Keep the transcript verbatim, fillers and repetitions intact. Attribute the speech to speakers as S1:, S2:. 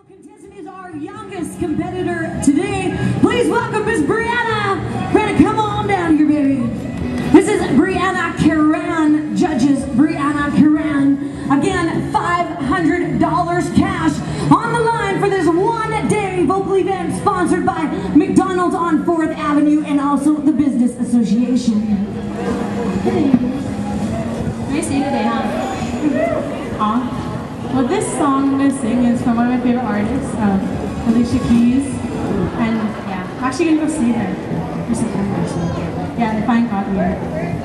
S1: Contestant is our youngest competitor today. Please welcome Miss Brianna. Brianna, come on down here, baby. This is Brianna Karan, judges Brianna Karan. Again, five hundred dollars cash on the line for this one-day vocal event sponsored by McDonald's on fourth Avenue and also the Business Association.
S2: Nice day today, huh? Aw. Well, this song I'm going to sing is from one of my favorite artists, um, Alicia Keys. And yeah, I'm actually going to go see her for September. So yeah, if I ain't caught here.